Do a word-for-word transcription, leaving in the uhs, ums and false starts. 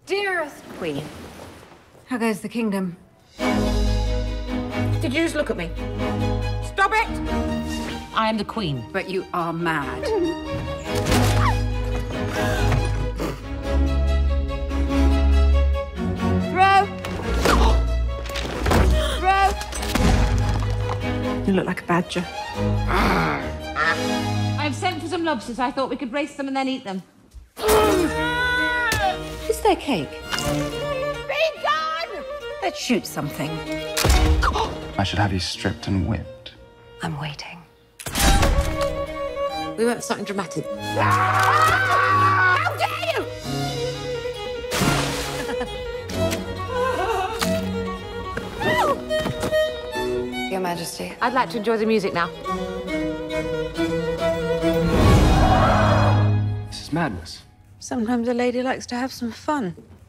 Dearest Queen, how goes the kingdom? Did you just look at me? Stop it! I am the Queen. But you are mad. Throw! Throw! You look like a badger. I've sent for some lobsters. I thought we could brace them and then eat them. Is there cake? Be gone! Let's shoot something. I should have you stripped and whipped. I'm waiting. We went for something dramatic. How dare you! Your Majesty. I'd like to enjoy the music now. This is madness. Sometimes a lady likes to have some fun.